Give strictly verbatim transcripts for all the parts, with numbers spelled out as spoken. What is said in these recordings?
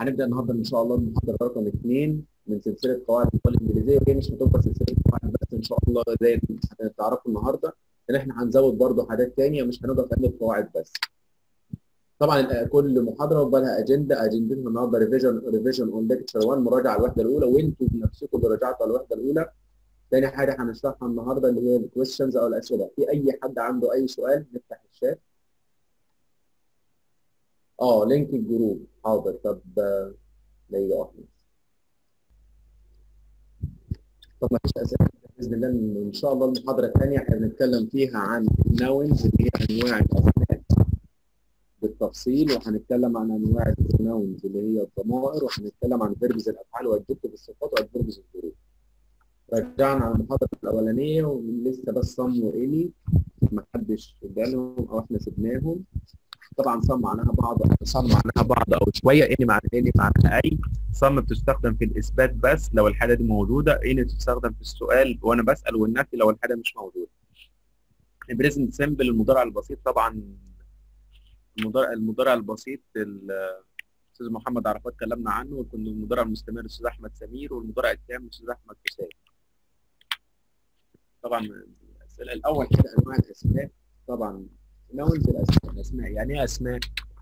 هنبدا النهارده ان شاء الله المحاضره رقم اثنين من سلسله قواعد اللغه الانجليزيه، وهي مش هتبقى سلسله قواعد بس ان شاء الله زي اللي هتعرفوا النهارده، ان احنا هنزود برضه حاجات ثانيه، مش هنقدر نعمل قواعد بس. طبعا كل محاضره وبقى لها اجنده، اجندتنا النهارده ريفيجن ريفيجن اون ليكتشر واحد، مراجعه على الوحده الاولى، وانتوا بنفسكم اللي راجعتوا على الوحده الاولى. ثاني حاجه هنشرحها النهارده اللي هي الكويستشنز او الاسئله. في اي حد عنده اي سؤال نفتح الشات. اه لينك الجروب حاضر. طب دقيقه واحده. طب ما فيش اسئله باذن الله. ان شاء الله المحاضره الثانيه احنا بنتكلم فيها عن الناونز اللي هي انواع الاسماء بالتفصيل، وهنتكلم عن انواع البروناونز اللي هي الضمائر، وهنتكلم عن فيربز الافعال وادجكتيف الصفات وادفيربز الظروف. رجعنا على المحاضره الاولانيه ولسه بس صم وإلي ما حدش جالهم او احنا سيبناهم. طبعا صم معناها بعض، صم معناها بعض او شويه. إني معناها إني معناها اي. صم بتستخدم في الاثبات بس لو الحاله دي موجوده. إني تستخدم في السؤال وانا بسال، والنفي لو الحاله مش موجوده. البريزنت سيمبل المضارع البسيط. طبعا المضارع المضارع البسيط الاستاذ محمد عرفات كلمنا عنه، وكنا المضارع المستمر الاستاذ احمد سمير، والمضارع التام الاستاذ احمد حسين. طبعا الاسئله الاول كده انواع الاسماء. طبعا نونز الاسماء. اسماء يعني ايه اسماء؟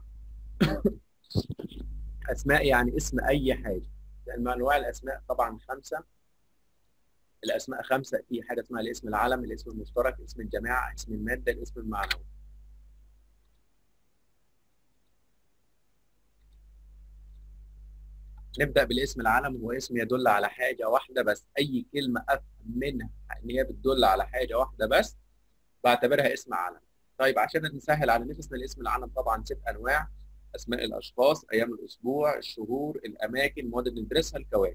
اسماء يعني اسم اي حاجه. يعني انواع الاسماء طبعا خمسه. الاسماء خمسه. في حاجه اسمها الاسم العلم، الاسم المشترك، اسم الجماعه، اسم الماده، الاسم المعنوي. نبدا بالاسم العلم، هو اسم يدل على حاجه واحده بس. اي كلمه افهم منها ان هي بتدل على حاجه واحده بس بعتبرها اسم علم. طيب عشان نسهل على نفسنا، الاسم العلم طبعا ست انواع: اسماء الاشخاص، ايام الاسبوع، الشهور، الاماكن، المواد اللي بندرسها، الكواكب.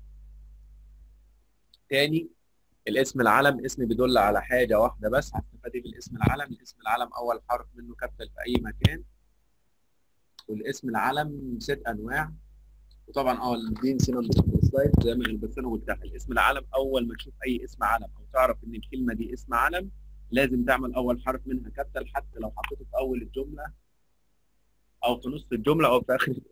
تاني، الاسم العلم اسم بيدل على حاجه واحده بس. هستفاد ايه بالاسم العلم؟ الاسم العلم اول حرف منه كابيتال في اي مكان. والاسم العلم ست انواع. وطبعا اه دي نسينا نضيفها في السلايد زي ما بس انا قلتها. الاسم العلم اول ما تشوف اي اسم علم او تعرف ان الكلمه دي اسم علم، لازم تعمل اول حرف منها كابيتال، حتى لو حطيته في اول الجمله او في نص الجمله او في اخر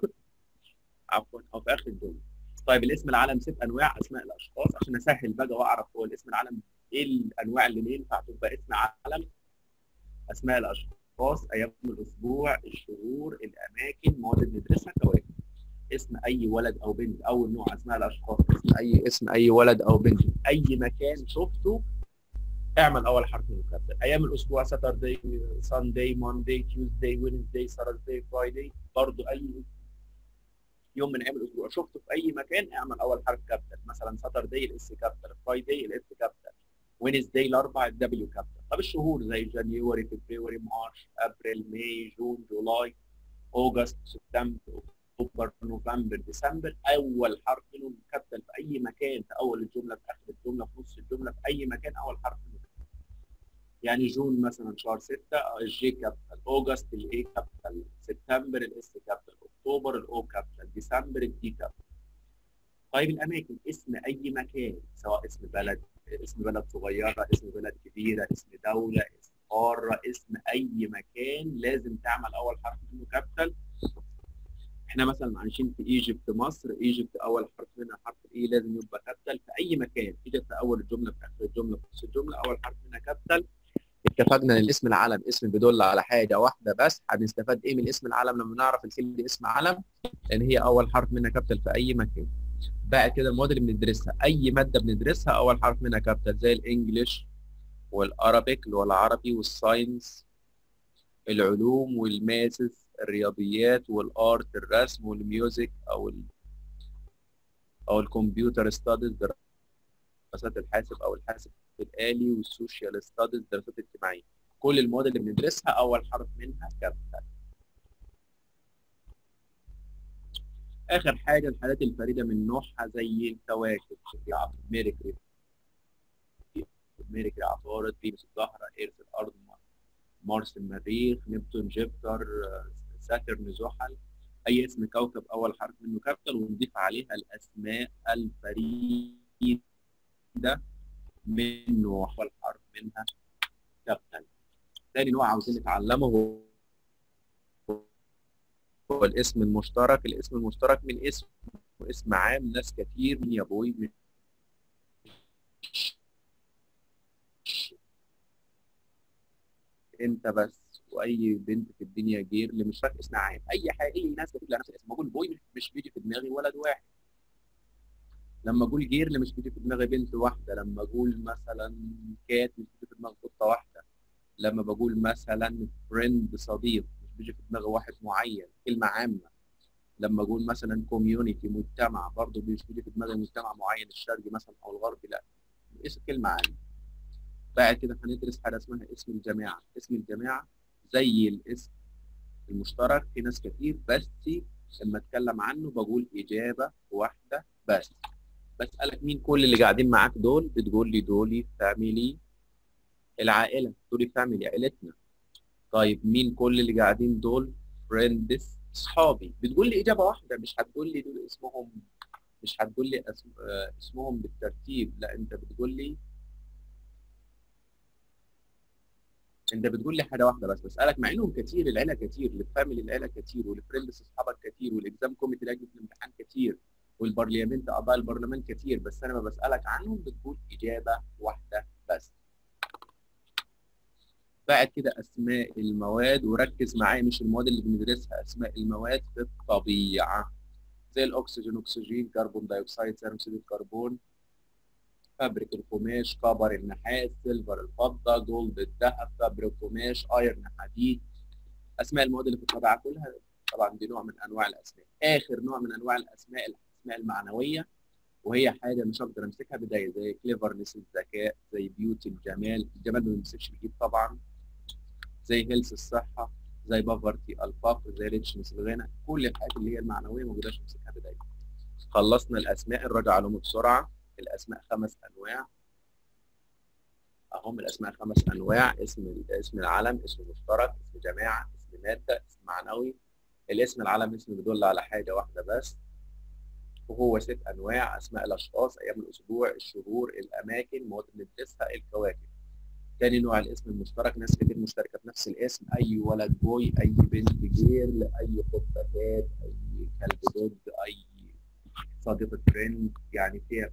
عفوا او في اخر الجمله. طيب الاسم العلم ست انواع: اسماء الاشخاص. عشان اسهل بقى واعرف هو الاسم العلم ايه الانواع اللي ينفع تبقى اسم علم: اسماء الاشخاص، ايام الاسبوع، الشهور، الاماكن، مواد بندرسها، كواكب. اسم اي ولد او بنت. اول نوع اسماء الاشخاص اسم اي اسم اي ولد او بنت اي مكان شفته اعمل اول حرف منه كابيتال. ايام الاسبوع: ساتردي، ساندي، ماندي، تيوزداي، وينزداي، ثيرزداي، فرايداي. برضه اي يوم من ايام الاسبوع شفته في اي مكان اعمل اول حرف كابيتال. مثلا ساتردي الاس كابيتال، فرايداي الاف كابيتال، وينزداي الاربع الدبليو كابيتال. طب الشهور زي جانيوري، فبراير، مارش، ابريل، ماي، جون، جولاي، اوغست، سبتمبر، اكتوبر، نوفمبر، ديسمبر. اول حرف منهم كابيتال في اي مكان، في اول الجمله، في اخر الجمله، في نص الجمله، في اي مكان اول حرف منهم. يعني جون مثلا شهر ستة الجي كابيتال، اوغست الاي كابيتال، سبتمبر الاس كابيتال، اكتوبر الاو كابيتال، ديسمبر الدي كابيتال. طيب الاماكن: اسم اي مكان، سواء اسم بلد، اسم بلد صغيره، اسم بلد كبيره، اسم دوله، اسم قاره، اسم اي مكان لازم تعمل اول حرف منه كابيتال. احنا مثلا عايشين في ايجيبت، مصر. ايجيبت اول حرف منها حرف الاي لازم يبقى كابيتال في اي مكان. ايجيبت في اول الجمله، في اخر الجمله، في نص الجمله، اول حرف منها كابيتال. اتفقنا ان الاسم العلم اسم بيدل على حاجه واحده بس. هنستفاد ايه من اسم العلم لما نعرف الكلمه دي اسم علم؟ لان هي اول حرف منها كابيتال في اي مكان. بقى كده المواد اللي بندرسها، اي ماده بندرسها اول حرف منها كابيتال، زي الانجليش والارابيك اللي هو العربي، والساينس العلوم، والماثس الرياضيات، والارت الرسم، والميوزك او ال او الكمبيوتر ستاديز دراسات الحاسب او الحاسب الالي، والسوشيال ستاديز دراسات اجتماعيه. كل المواد اللي بندرسها اول حرف منها كابيتال. اخر حاجه الحالات الفريده من نوعها زي الكواكب: ميركوري، ميركوري عطارد، فينوس الزهره، ايرث الارض، مارس المريخ، نبتون جوبيتر، ساترن زحل. اي اسم كوكب اول حرف منه كابيتال، ونضيف عليها الاسماء الفريده من نوع اول حرف منها كابيتال. ثاني نوع عاوزين نتعلمه هو هو الاسم المشترك. الاسم المشترك من اسم اسم عام ناس كتير، من يا بوي مش انت بس واي بنت في الدنيا غير اللي مش فاكر اسم عام. اي حاجه اي ناس بتقول نفس الاسم، بقول بوي مش بيجي في دماغي ولد واحد. لما اقول جير اللي مش بيجي في دماغي بنت واحده. لما اقول مثلا كات مش بيجي في دماغي قطه واحده. لما بقول مثلا فريند صديق مش بيجي في دماغي واحد معين، كلمه عامه. لما اقول مثلا كوميونتي مجتمع برضه مش بيجي في دماغي مجتمع معين الشرقي مثلا او الغربي، لا، اسم كلمه عامه. بعد كده هندرس حاجه اسمها اسم الجماعه. اسم الجماعه زي الاسم المشترك في ناس كتير، بس لما اتكلم عنه بقول اجابه واحده بس. بسالك مين كل اللي قاعدين معاك دول، بتقول لي دولي فاميلي العائله، دولي فاميلي عائلتنا. طيب مين كل اللي قاعدين دول؟ فريندز اصحابي. بتقول لي اجابه واحده، مش هتقول لي دول اسمهم، مش هتقول لي اسم... آه، اسمهم بالترتيب، لا، انت بتقول لي انت بتقول لي حاجه واحده بس. بسالك مع انهم كتير، العيله كتير، الفاميلي العيله كتير، والفريندز اصحابك كتير، والاكزام كوميتي لجنه الامتحان كتير، والبرليامنت اعضاء البرلمان كتير، بس انا ما بسالك عنهم بتقول اجابه واحده بس. بعد كده اسماء المواد، وركز معايا مش المواد اللي بندرسها، اسماء المواد في الطبيعه زي الاكسجين اكسجين، كربون دايوكسيد ثاني اكسيد الكربون، فابريك القماش، كبر النحاس، سيلفر الفضه، جولد الذهب، فابريك قماش، ايرن حديد. اسماء المواد اللي في الطبيعه كلها. طبعا دي نوع من انواع الاسماء. اخر نوع من انواع الاسماء الاسماء المعنويه، وهي حاجه مش هقدر امسكها بدايه، زي كليفرنس الذكاء، زي بيوتي الجمال، الجمال ما بيمسكش بالايد طبعا، زي هيلث الصحه، زي بافرتي الفقر، زي ريتشنس الغنى. كل الحاجات اللي هي المعنويه ما بقدرش امسكها بدايه. خلصنا الاسماء، نراجع عليهم بسرعه. الاسماء خمس انواع اهم. الاسماء خمس انواع: اسم اسم العلم، اسم مشترك، اسم جماعه، اسم ماده، اسم معنوي. الاسم العلم اسم بيدل على حاجه واحده بس، وهو ست انواع: اسماء الاشخاص، ايام الاسبوع، الشهور، الاماكن، مواد بندرسها، الكواكب. تاني نوع الاسم المشترك، ناس كتير مشتركه في نفس الاسم، اي ولد بوي، اي بنت جيرل، اي قطه كات، اي كلب دوج، اي صديقه فريند، يعني فيها.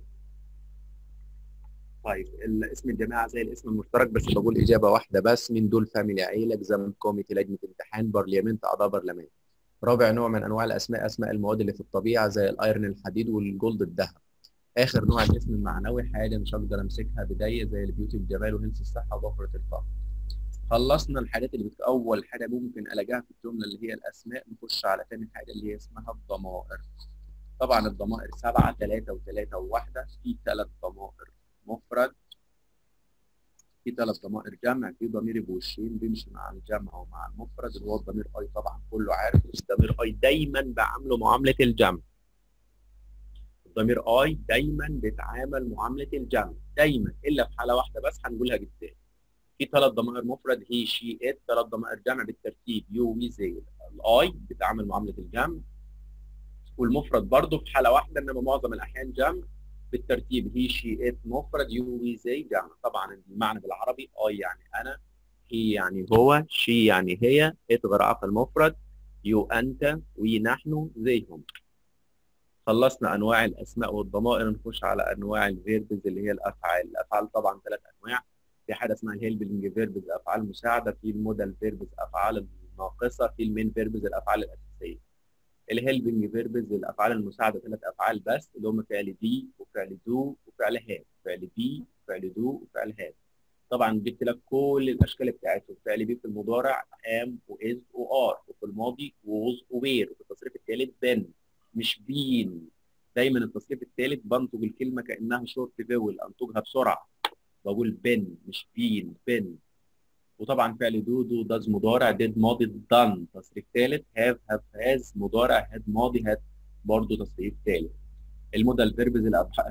طيب الاسم الجماعه زي الاسم المشترك، بس بقول اجابه واحده بس، من دول فاميلي عيله، اكزام كوميتي لجنه امتحان، برليامنت اعضاء برلمان. رابع نوع من انواع الاسماء، اسماء المواد اللي في الطبيعه زي الايرن الحديد والجولد الذهب. اخر نوع الاسم المعنوي، حاجه مش هقدر امسكها بدايه زي البيوتي الجمال وهيلث الصحه وبفره الفقر. خلصنا الحاجات اللي بت... اول حاجه ممكن الاقيها في الجمله اللي هي الاسماء. نخش على ثاني حاجه اللي هي اسمها الضمائر. طبعا الضمائر سبعه، ثلاثه وثلاثه وواحده. في ثلاث ضمائر مفرد، في ثلاث ضمائر جمع، في ضمير بوشين بيمشي مع الجمع ومع المفرد اللي هو الضمير اي. طبعا كله عارف الضمير اي دايما بعامله معامله الجمع. الضمير اي دايما بيتعامل معامله الجمع دايما، الا في حاله واحده بس هنقولها قدام. في ثلاث ضمائر مفرد، هي شي ات. ثلاث ضمائر جمع بالترتيب، يو وي زي. الاي بتعامل معامله الجمع، والمفرد برضه في حاله واحده انما معظم الاحيان جمع بالترتيب، هي شي ات مفرد، يو وي زي جمع. طبعا المعنى بالعربي اي يعني انا، هي يعني هو، شي يعني هي، ات غير عقل مفرد، يو انت، وي نحن، زي هم. خلصنا انواع الاسماء والضمائر، نخش على انواع الفيربز اللي هي الافعال. الافعال طبعا ثلاث انواع. في حاجه اسمها الهيلبنج فيربز افعال مساعده، في المودال فيربز افعال ناقصه، في المين فيربز الافعال الاساسيه. الهيلبنج فيربز الافعال المساعده ثلاث افعال بس، اللي هم فعل بي وفعل دو وفعل هاف. فعل بي وفعل دو وفعل هاف. طبعا جبت لك كل الاشكال بتاعتهم. فعل بي في المضارع ام واز وار، وفي الماضي ووز ووير، وفي التصريف الثالث بن مش بين. دايما التصريف الثالث بنطق الكلمه كانها شورت فيول، انطقها بسرعه، بقول بن مش بين، بن. وطبعا فعل دو دو داز مضارع، ديد ماضي، دان تصريف ثالث، هاف هاف هاز مضارع، هاد ماضي، هاد برضه تصريف ثالث. المودال فيربز الافعال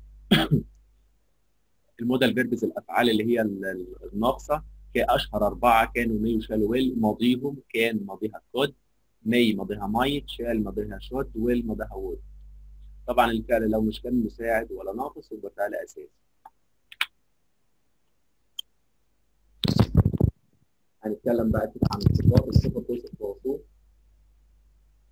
المودال فيربز الافعال اللي هي الناقصه، كاشهر اربعه كانوا مي وشال ويل. ماضيهم كان ماضيها كود، مي ماضيها مايت، شال ماضيها شود، ويل ماضيها وود. طبعا الفعل لو مش كان مساعد ولا ناقص يبقى فعل اساسي. هنتكلم بقى كده عن الصفات. الصفه توصف موصوف.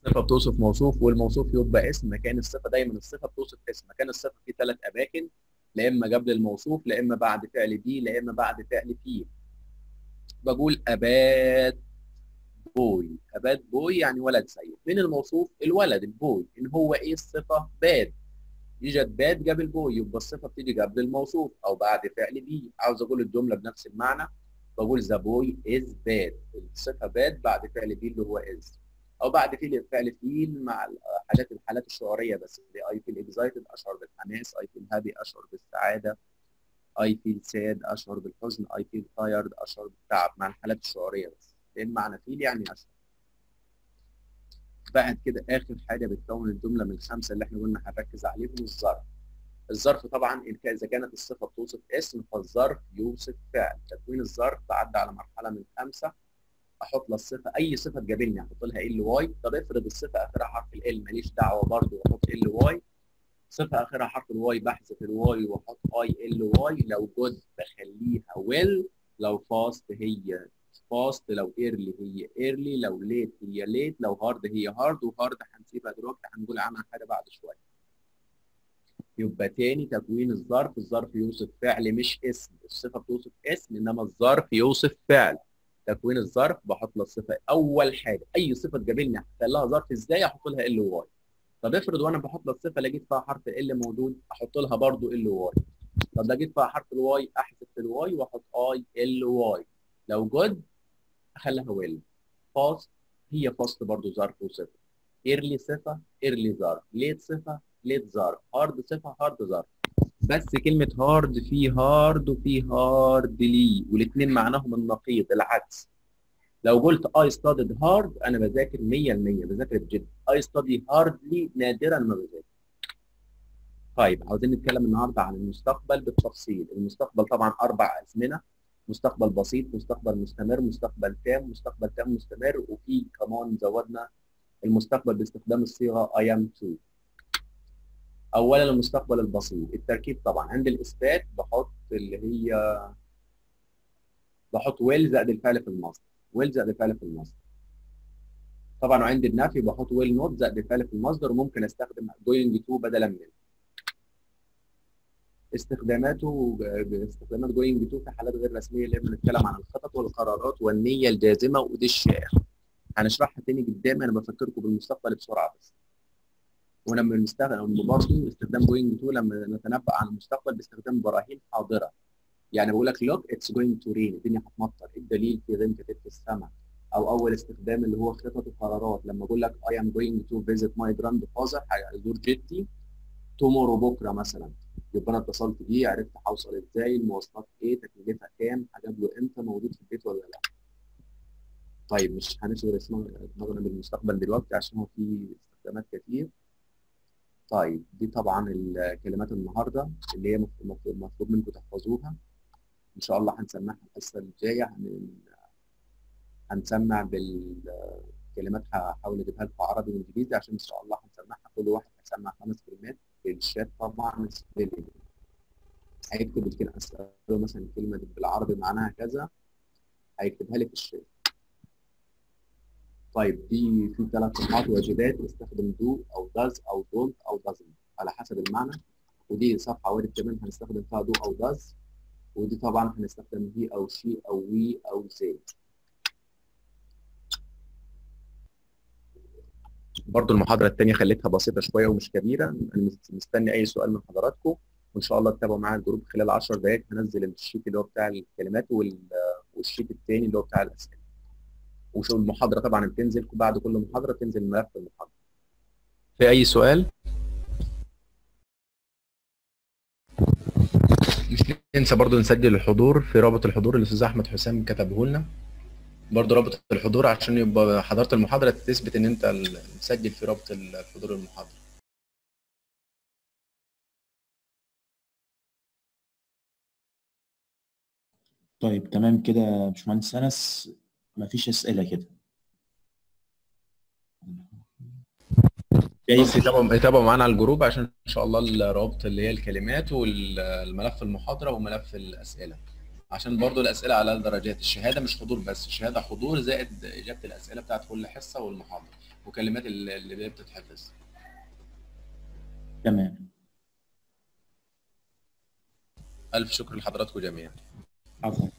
الصفه بتوصف موصوف والموصوف يبقى اسم. مكان الصفه دايما الصفه بتوصف اسم. مكان الصفه في ثلاث اماكن، لا اما قبل الموصوف، لا اما بعد فعل بي، لا اما بعد فعل في. بقول ابات بوي. ابات بوي يعني ولد سيد. من الموصوف الولد البوي. ان هو ايه الصفه؟ باد. يوجد باد قبل بوي، يبقى الصفه بتيجي قبل الموصوف او بعد فعل بي. عاوز اقول الجمله بنفس المعنى، بقول ذا بوي از باد. الصفه باد بعد فعل بي اللي هو از، او بعد فعل فعل فيل مع حاجات الحالات الشعوريه بس. اي فيل اكزايتد اشعر بالحماس، اي فيل هابي اشعر بالسعاده، اي فيل ساد اشعر بالحزن، اي فيل تايرد اشعر بالتعب، مع الحالات الشعوريه بس. لان معنى فيل يعني اشعر. بعد كده اخر حاجه بتكون الجمله من الخمسه اللي احنا قلنا هنركز عليهم الظرف. الظرف طبعا اذا كانت الصفه بتوصف اسم فالظرف يوصف فعل. تكوين الظرف بعدى على مرحله من خمسه. احط للصفه اي صفه تقابلني احط لها ال واي. طب افرض الصفه اخرها حرف ال، ماليش دعوه برضه واحط ال واي. صفه اخرها حرف الواي بحذف الواي واحط اي ال واي. لو جود بخليها ويل. لو فاست هي فاست، لو ايرلي هي ايرلي، لو ليت هي ليت، لو هارد هي هارد. وهارد هنسيبها دلوقتي هنقول عنها حاجه بعد شويه. يبقى تاني تكوين الظرف. الظرف يوصف فعل مش اسم. الصفه بتوصف اسم انما الظرف يوصف فعل. تكوين الظرف بحط لها الصفه اول حاجه. اي صفه تقابلني احط لها ظرف ازاي؟ احط لها ال واي. طب افرض وانا بحط لها الصفه لقيت فيها حرف ال موجود احط لها برضه ال واي. طب لقيت فيها حرف الواي احذف الواي واحط اي ال واي. لو جود اخليها ويل. فاست هي فاست برضه ظرف وصفه. ايرلي صفه ايرلي ظرف. ليت صفه ليت ظرف. هارد صفه هارد ظرف. بس كلمه هارد في هارد وفي هاردلي والاثنين معناهم النقيض العكس. لو قلت I studied hard انا بذاكر مية بالمية بذاكر بجد. I study hardly نادرا ما بذاكر. طيب عاوزين نتكلم النهارده عن المستقبل بالتفصيل. المستقبل طبعا اربع ازمنه. مستقبل بسيط، مستقبل مستمر، مستقبل تام، مستقبل تام مستمر، وفي كمان زودنا المستقبل باستخدام الصيغه I am to. اولا المستقبل البسيط. التركيب طبعا عند الاثبات بحط اللي هي بحط will زائد الفعل في المصدر. will زائد الفعل في المصدر. طبعا وعند النفي بحط will not زائد الفعل في المصدر، وممكن استخدم going to بدلا منه. استخداماته باستخدامات going to في حالات غير رسميه اللي بنتكلم عن الخطط والقرارات والنيه الجازمه ودي الشائع. هنشرحها تاني قدام. انا بفكركم بالمستقبل بسرعه بس. ولما بنستخدم برضه استخدام going to لما نتنبأ عن المستقبل باستخدام براهين حاضره. يعني بقول لك look it's going to rain الدنيا هتمطر. الدليل في غيم كتير في السماء. او اول استخدام اللي هو خطط وقرارات لما اقول لك I am going to visit my grandfather هزور جدي tomorrow بكره مثلا. يبقى انا اتصلت بيه عرفت هوصل ازاي، المواصلات ايه، تكلفتها كام، هجيب له امتى، موجود في البيت ولا لا. طيب مش هنشغل دماغنا بالمستقبل دلوقتي عشان هو في استخدامات كتير. طيب دي طبعا الكلمات النهارده اللي هي مطلوب منكم تحفظوها. ان شاء الله هنسمعها الحصه الجايه. هنسمع بالكلمات هحاول اجيبها لكم عربي وانجليزي عشان ان شاء الله هنسمعها. كل واحد هيسمع خمس كلمات في الشات طبعا سبيلنج. هيكتب الكلمه اساله مثلا الكلمه دي بالعربي معناها كذا هيكتبها لي في الشات. طيب دي في ثلاث صفحات واجبات. استخدم دو او داز او دونت او دازنت على حسب المعنى. ودي صفحه وارد كمان هنستخدم فيها دو او داز. ودي طبعا هنستخدم هي او شي او وي او زي. برضو المحاضرة الثانية خليتها بسيطة شوية ومش كبيرة. أنا مستني أي سؤال من حضراتكم وإن شاء الله تتابعوا معايا الجروب خلال عشر دقائق. هنزل الشيت اللي هو بتاع الكلمات والشيت الثاني اللي هو بتاع الأسئلة. وشو المحاضرة طبعا بتنزل بعد كل محاضرة تنزل ملف المحاضرة. في أي سؤال؟ مش ننسى برضو نسجل الحضور في رابط الحضور اللي الأستاذ أحمد حسام كتبه لنا. برضه رابط الحضور عشان يبقى حضرت المحاضرة تثبت ان انت مسجل في رابط الحضور المحاضرة. طيب تمام كده يا باشمهندس انس، مفيش اسئله كده. بس يتابعوا يتابعوا معانا على الجروب عشان ان شاء الله الرابط اللي هي الكلمات والملف المحاضرة وملف الاسئلة. عشان برضو الاسئله على الدرجات، الشهاده مش حضور بس، الشهاده حضور زائد اجابه الاسئله بتاعت كل حصه والمحاضره وكلمات اللي اللي بتتحفظ. تمام. الف شكر لحضراتكم جميعا. عفوا.